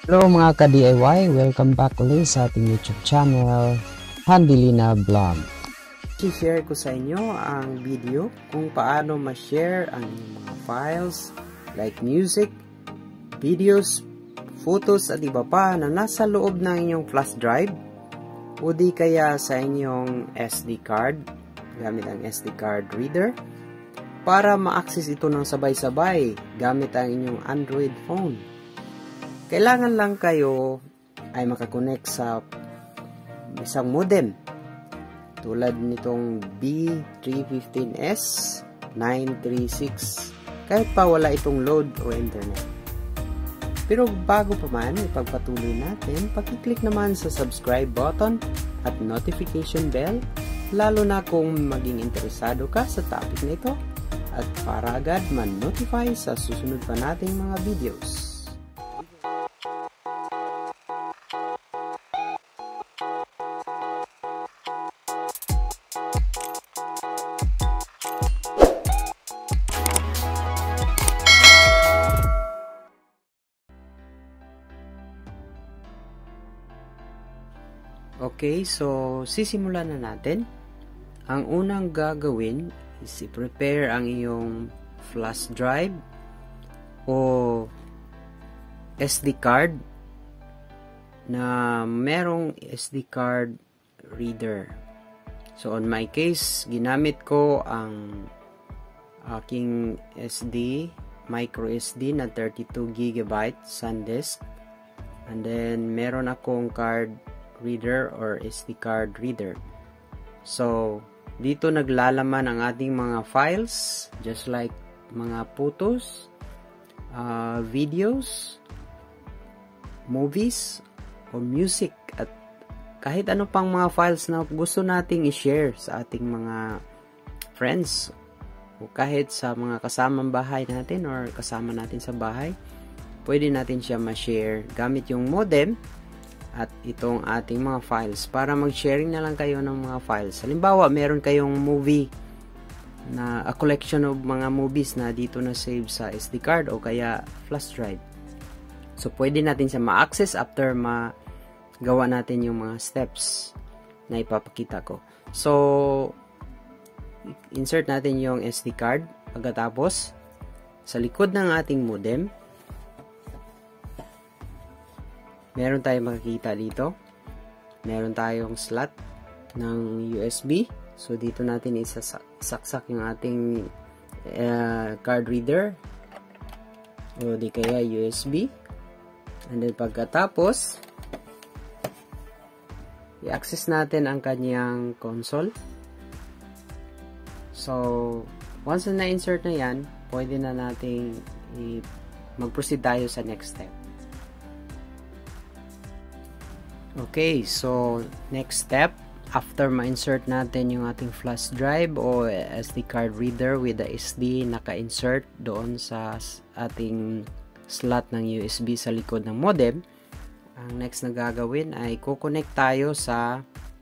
Hello mga ka-DIY, welcome back ulit sa ating YouTube channel, Handilina Vlog. I-share ko sa inyo ang video kung paano ma-share ang inyong mga files like music, videos, photos at iba pa na nasa loob ng inyong flash drive o di kaya sa inyong SD card gamit ang SD card reader para ma-access ito ng sabay-sabay gamit ang inyong Android phone. Kailangan lang kayo ay makakonect sa isang modem tulad nitong B315S 936 kahit pa wala itong load o internet. Pero bago pa man ipagpatuloy natin, pakiclick naman sa subscribe button at notification bell lalo na kung maging interesado ka sa topic na ito at para agad man-notify sa susunod pa nating mga videos. Okay, so sisimulan na natin. Ang unang gagawin is i-prepare ang iyong flash drive o SD card na merong SD card reader. So on my case, ginamit ko ang aking micro SD na 32GB SanDisk, and then meron akong card reader or SD card reader. So dito naglalaman ang ating mga files just like mga photos, videos, movies o music at kahit ano pang mga files na gusto nating i-share sa ating mga friends o kahit sa mga kasamang bahay natin or kasama natin sa bahay, pwede natin siya ma-share gamit yung modem at itong ating mga files para mag-sharing na lang kayo ng mga files. Halimbawa, meron kayong movie na a collection of mga movies na dito na save sa SD card o kaya flash drive. So, pwede natin siya ma-access after magawa natin yung mga steps na ipapakita ko. So, insert natin yung SD card. Pagkatapos, sa likod ng ating modem, meron tayong makikita dito. Meron tayong slot ng USB. So, dito natin isasaksak yung ating card reader o di kaya USB. And then, pagkatapos, i-access natin ang kanyang console. So, once na na-insert na yan, pwede na natin mag-proceed tayo sa next step. Okay, so next step, after ma-insert natin yung ating flash drive o SD card reader with the SD naka-insert doon sa ating slot ng USB sa likod ng modem, ang next na gagawin ay kukonect tayo sa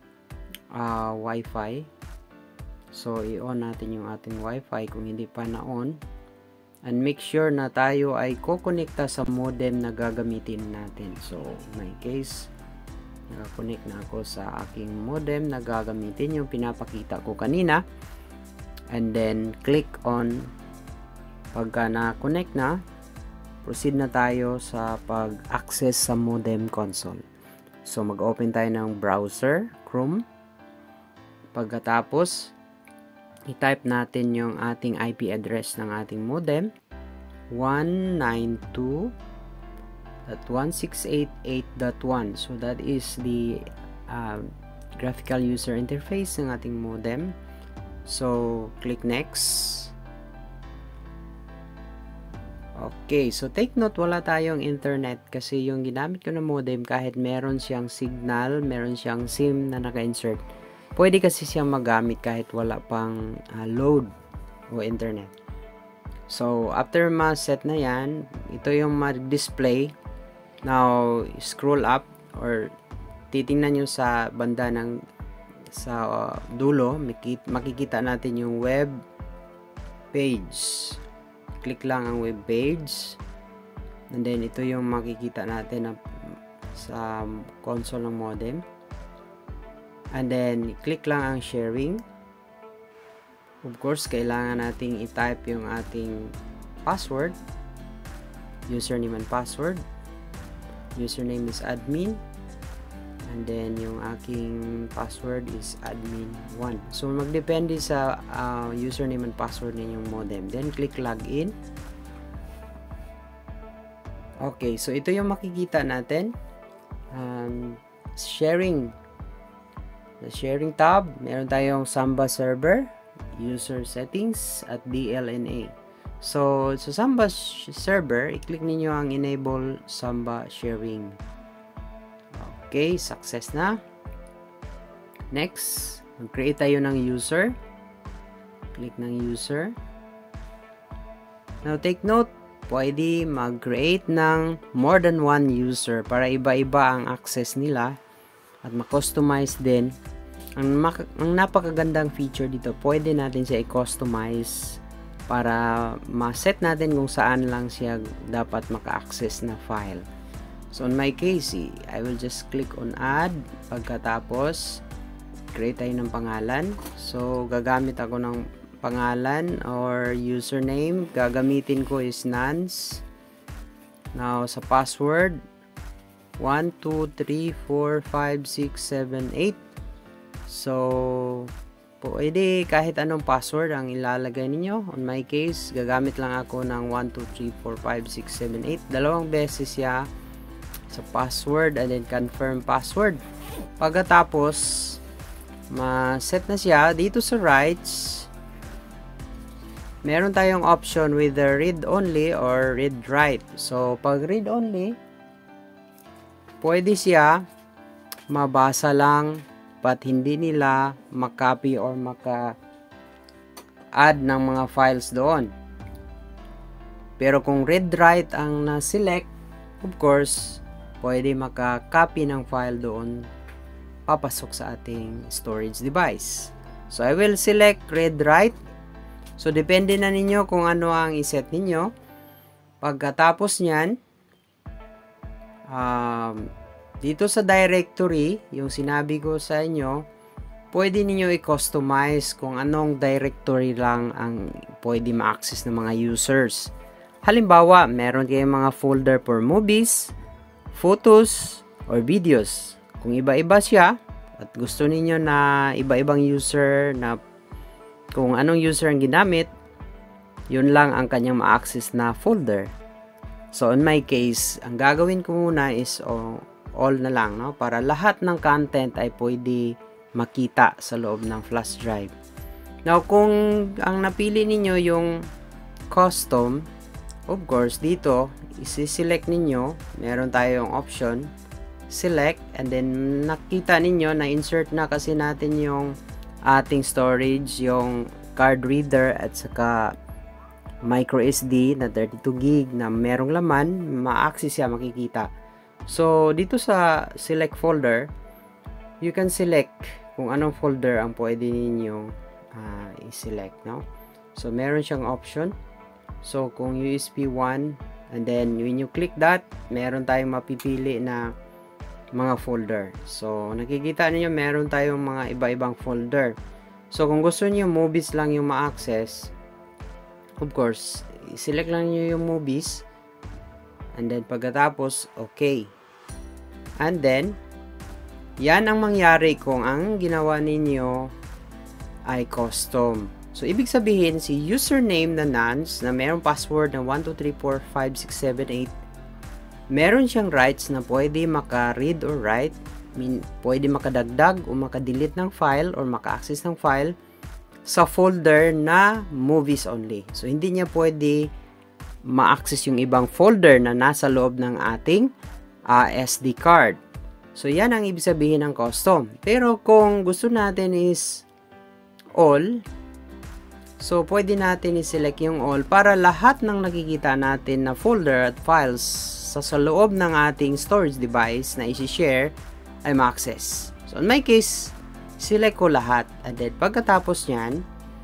Wi-Fi. So, i-on natin yung ating Wi-Fi kung hindi pa na-on. And make sure na tayo ay kukonekta sa modem na gagamitin natin. So, in my case, naka-connect na ako sa aking modem na gagamitin yung pinapakita ko kanina. And then, click on. Pagka na-connect na, proceed na tayo sa pag-access sa modem console. So, mag-open tayo ng browser, Chrome. Pagkatapos, i-type natin yung ating IP address ng ating modem, 192.168.8.1. So, that is the graphical user interface ng ating modem. So, click next. Okay, so take note, wala tayong internet kasi yung ginamit ko na modem kahit meron siyang signal, meron siyang SIM na naka-insert. Pwede kasi siyang magamit kahit wala pang load o internet. So, after ma-set na yan, ito yung ma-display. Now, scroll up or titingnan nyo sa banda ng sa dulo, makikita natin yung web page. Click lang ang web page. And then, ito yung makikita natin na sa console ng modem. And then, click lang ang sharing. Of course, kailangan nating i-type yung ating password. Username and password. Username is admin. And then, yung aking password is admin1. So, magdepende sa username and password ninyong modem. Then, click login. Okay, so ito yung makikita natin. Sharing. The sharing tab, meron tayong Samba server, user settings, at DLNA. So, sa Samba server, i-click ninyo ang enable Samba sharing. Okay, success na. Next, mag-create tayo ng user. Click ng user. Now, take note, pwede mag-create ng more than one user para iba-iba ang access nila at ma-customize din. Ang napakagandang feature dito, pwede natin siya i-customize para ma-set natin kung saan lang siya dapat maka-access na file. So, in my case, I will just click on add. Pagkatapos, create tayo ng pangalan. So, gagamit ako ng pangalan or username. Gagamitin ko is Nance. Now, sa password, 1, 2, 3, 4, 5, 6, 7, 8. So, pwede kahit anong password ang ilalagay ninyo. On my case, gagamit lang ako ng 1, 2, 3, 4, 5, 6, 7, 8. Dalawang beses siya sa password and then confirm password. Pagkatapos, ma-set na siya. Dito sa rights, meron tayong option with the read only or read write. So, pag read only, pwede siya mabasa lang but hindi nila maka-copy or maka-add ng mga files doon. Pero kung read write ang na-select, of course, pwede maka-copy ng file doon papasok sa ating storage device. So, I will select read write. So, depende na ninyo kung ano ang iset ninyo. Pagkatapos nyan, dito sa directory, yung sinabi ko sa inyo, pwede ninyo i-customize kung anong directory lang ang pwede ma-access ng mga users. Halimbawa, meron kayong mga folder for movies, photos, or videos. Kung iba-iba siya, at gusto ninyo na iba-ibang user na kung anong user ang ginamit, yun lang ang kanyang ma-access na folder. So, in my case, ang gagawin ko muna is all na lang, no? Para lahat ng content ay pwede makita sa loob ng flash drive. Now, kung ang napili ninyo yung custom, of course, dito, isi-select ninyo, meron tayong option, select, and then nakita ninyo na insert na kasi natin yung ating storage, yung card reader at saka micro SD na 32 gig na merong laman, ma-access siya, makikita. So, dito sa select folder, you can select kung anong folder ang pwede ninyong i-select, no? So, meron siyang option. So, kung USB 1, and then when you click that, meron tayong mapipili na mga folder. So, nakikita niyo meron tayong mga iba-ibang folder. So, kung gusto niyo movies lang yung ma-access, of course, select lang niyo yung movies. And then, pagkatapos, okay. And then, yan ang mangyari kung ang ginawa ninyo ay custom. So, ibig sabihin, si username na Nance, na mayroong password na 1234567 meron siyang rights na pwede maka-read or write, pwede makadagdag o maka-delete ng file or maka-access ng file sa folder na movies only. So, hindi niya pwede ma-access yung ibang folder na nasa loob ng ating SD card. So, yan ang ibig sabihin ng custom. Pero, kung gusto natin is all, so, pwede natin i-select yung all para lahat ng nakikita natin na folder at files sa loob ng ating storage device na isi-share ay ma-access. So, in my case, select ko lahat. And then, pagkatapos nyan,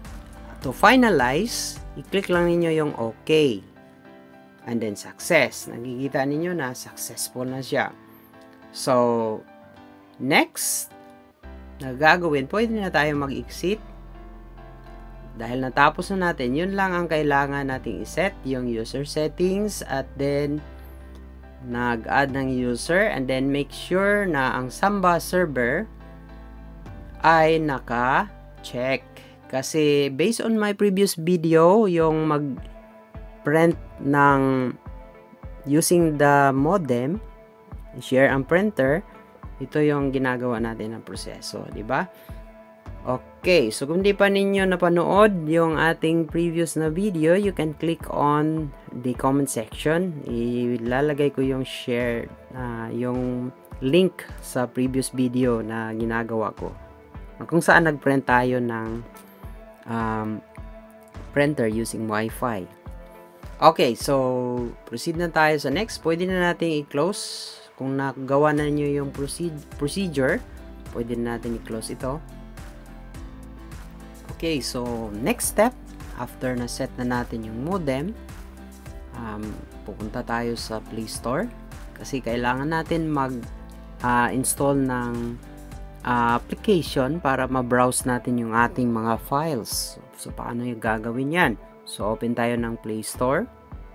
to finalize, i-click lang ninyo yung OK. And then, success. Nakikita ninyo na successful na siya. So, next na gagawin, pwede na tayo mag-exit. Dahil natapos na natin, yun lang ang kailangan nating iset, yung user settings, at then nag-add ng user, and then make sure na ang Samba server ay naka-check. Kasi based on my previous video, yung mag-print ng using the modem, share ang printer, ito yung ginagawa natin ng proseso, di ba? Okay, so kung di pa ninyo napanood yung ating previous na video, you can click on the comment section. Ilalagay ko yung share, yung link sa previous video na ginagawa ko. Kung saan nag-print tayo ng printer using Wi-Fi. Okay, so proceed na tayo sa next. Pwede na natin i-close. Kung nagawa na nyo yung procedure, pwede na natin i-close ito. Okay, so next step, after na set na natin yung modem, pupunta tayo sa Play Store kasi kailangan natin mag-install ng application para ma-browse natin yung ating mga files. So, paano yung gagawin yan? So, open tayo ng Play Store.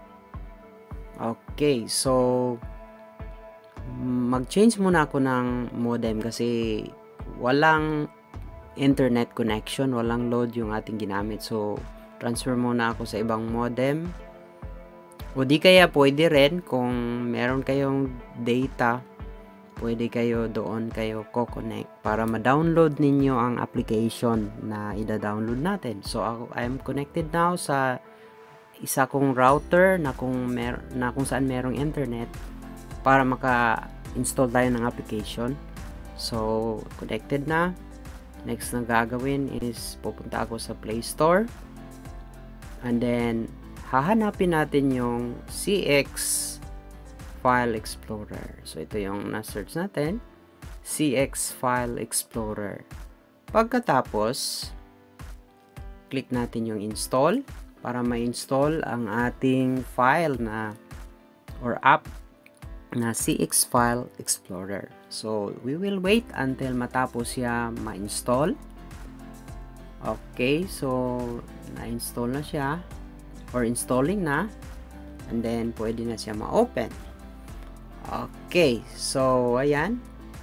Okay, so mag-change muna ako ng modem kasi walang internet connection, walang load yung ating ginamit. So, transfer muna ako sa ibang modem. O di kaya pwede rin kung meron kayong data, pwede kayo doon kayo ko-connect para ma-download ninyo ang application na ida-download natin. So, I'm connected now sa isa kong router na kung saan merong internet para maka-install tayo ng application. So, connected na. Next na gagawin is pupunta ako sa Play Store and then hahanapin natin yung CX File Explorer. So ito yung na-search natin, CX File Explorer. Pagkatapos, click natin yung install para ma-install ang ating file na or app na CX File Explorer. So, we will wait until matapos siya ma-install. Okay, so na-install na siya or installing na, and then pwede na siya ma-open. Okay, so ayan,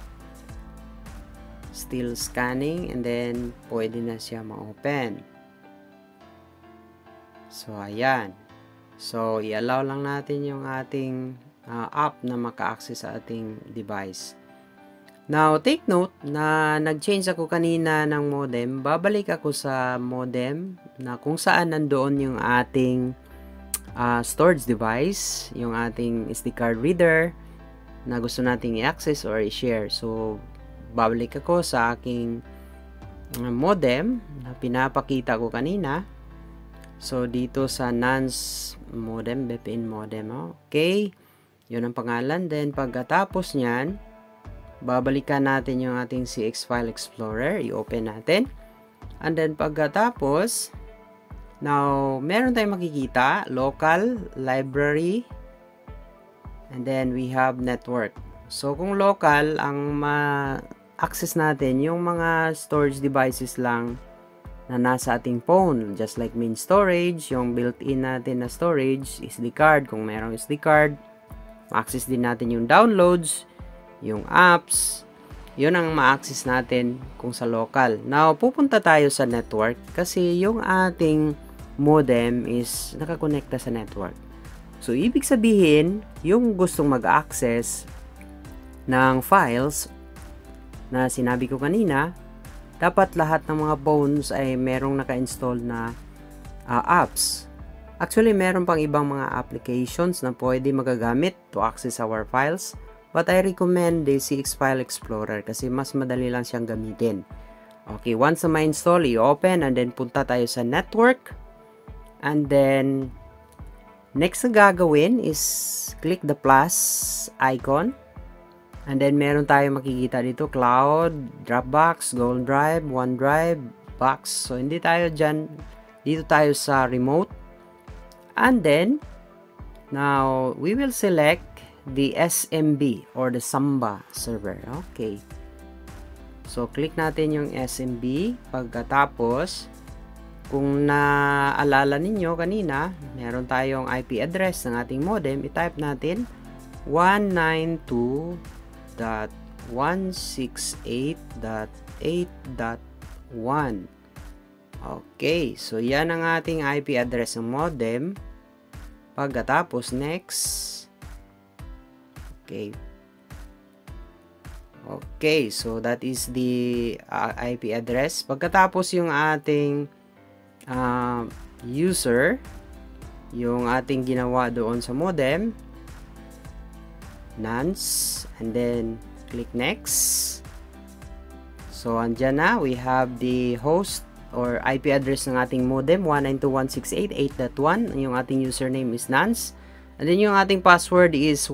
still scanning, and then pwede na siya ma-open. So ayan, so i-allow lang natin yung ating app na maka-access sa ating device. Now, take note na nag-change ako kanina ng modem. Babalik ako sa modem na kung saan nandoon yung ating storage device, yung ating SD card reader na gusto nating i-access or i-share. So, babalik ako sa aking modem na pinapakita ko kanina. So, dito sa NANS modem, VPN modem. Okay, yun ang pangalan. Then, pagkatapos nyan, babalikan natin yung ating CX File Explorer. I-open natin. And then, pagkatapos, now, meron tayong makikita. Local, library, and then we have network. So, kung local, ang ma-access natin, yung mga storage devices lang na nasa ating phone. Just like main storage, yung built-in natin na storage, SD card. Kung merong SD card, ma-access din natin yung downloads, yung apps, yun ang ma-access natin kung sa local. Now, pupunta tayo sa network kasi yung ating modem is nakakonekta sa network. So, ibig sabihin, yung gustong mag-access ng files na sinabi ko kanina, dapat lahat ng mga phones ay merong naka-install na apps. Actually, meron pang ibang mga applications na pwede magagamit to access our files. But I recommend the CX File Explorer kasi mas madali lang siyang gamitin. Okay, once na ma-install, i-open and then punta tayo sa network. And then, next na gagawin is click the plus icon. And then, meron tayong makikita dito, Cloud, Dropbox, Google Drive, OneDrive, Box. So, hindi tayo dyan. Dito tayo sa remote. And then, now, we will select the SMB or the Samba server. Okay. So, click natin yung SMB. Pagkatapos, kung naalala ninyo kanina, meron tayong IP address ng ating modem. I-type natin 192.168.8.1. Okay, so yan ang ating IP address ng modem. Pagkatapos, next. Okay. Okay, so that is the IP address. Pagkatapos yung ating user, yung ating ginawa doon sa modem, nonce, and then click next. So, andyan na, we have the host or IP address ng ating modem, 192.168.8.1. Yung ating username is nonce. And then yung ating password is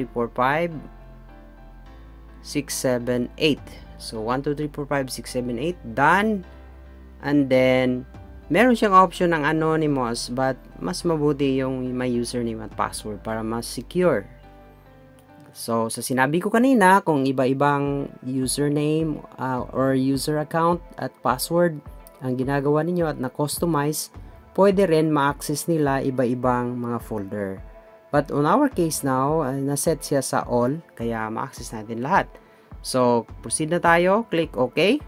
12345-678. So, 12345-678. Done. And then, meron siyang option ng anonymous, but mas mabuti yung may username at password para mas secure. So, sa sinabi ko kanina, kung iba-ibang username or user account at password ang ginagawa ninyo at na-customize, pwede rin ma-access nila iba-ibang mga folder. But on our case now, na-set siya sa all, kaya ma-access natin lahat. So, proceed na tayo. Click OK.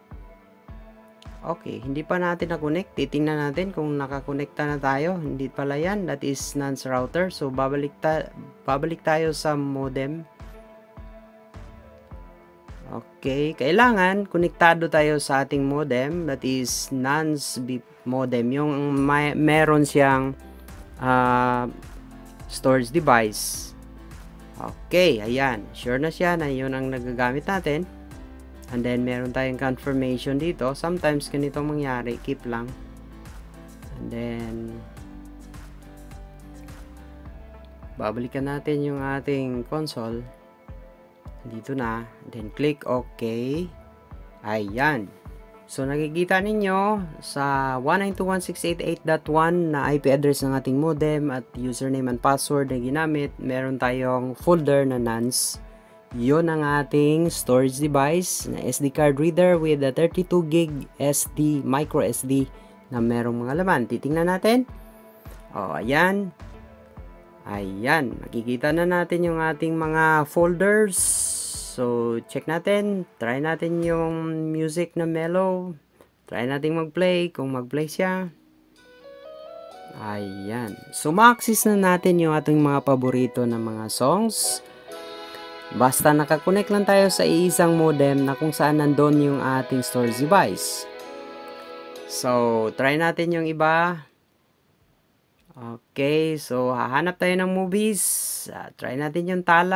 Okay, hindi pa natin na-connect. Titingnan natin kung nakakonekta na tayo. Hindi pala yan. That is nonce router. So, babalik tayo sa modem. Okay, kailangan konektado tayo sa ating modem, that is nonce modem, yung meron siyang storage device. Okay, ayan, sure na siya na yun ang nagagamit natin. And then meron tayong confirmation dito. Sometimes ganito mangyari, keep lang. And then babalikan natin yung ating console. Dito na, then click OK. Ayan. So, nakikita ninyo sa 192.168.8.1 na IP address ng ating modem at username and password na ginamit, meron tayong folder na nonce. Yun ang ating storage device na SD card reader with a 32 gig SD, micro SD na merong mga laman. Titingnan natin. O, ayan. Ayan, makikita na natin yung ating mga folders. So, check natin. Try natin yung music na mellow. Try natin mag-play kung mag-play siya. Ayan. So, ma-access na natin yung ating mga paborito na mga songs. Basta nakakonect lang tayo sa iisang modem na kung saan nandun yung ating storage device. So, try natin yung iba. Okay, so hahanap tayo ng movies. Try natin yung Tala.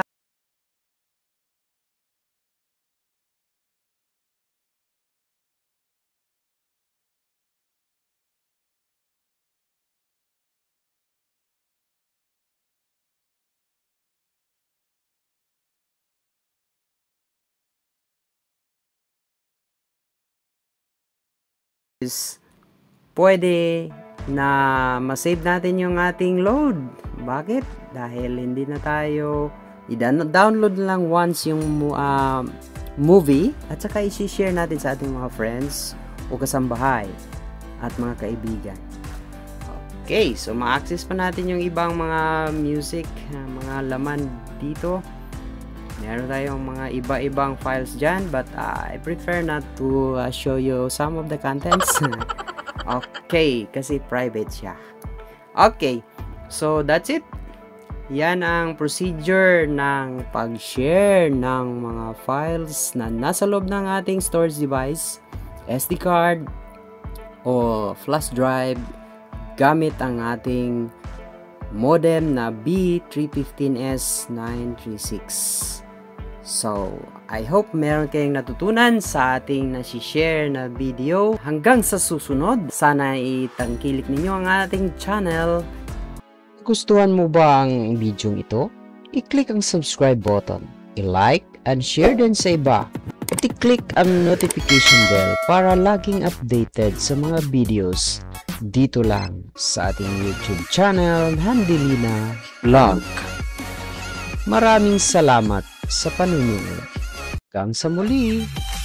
Pwede na ma-save natin yung ating load. Bakit? Dahil hindi na tayo i-download lang once yung movie at saka i-share natin sa ating mga friends o kasambahay at mga kaibigan. Okay, so ma-access pa natin yung ibang mga music, mga laman dito. Meron tayong mga iba-ibang files dyan, but I prefer not to show you some of the contents. Okay, kasi private siya. Okay, so that's it. Yan ang procedure ng pag-share ng mga files na nasa loob ng ating storage device, SD card, o flash drive, gamit ang ating modem na B315S936. So, I hope meron kayong natutunan sa ating nasi-share na video. Hanggang sa susunod, sana itangkilik ninyo ang ating channel. Gustuhan mo ba ang video ito? I-click ang subscribe button, i-like and share din sa iba. At i-click ang notification bell para laging updated sa mga videos dito lang sa ating YouTube channel, Handilina Vlog. Maraming salamat sa panunood. Hanggang sa muli!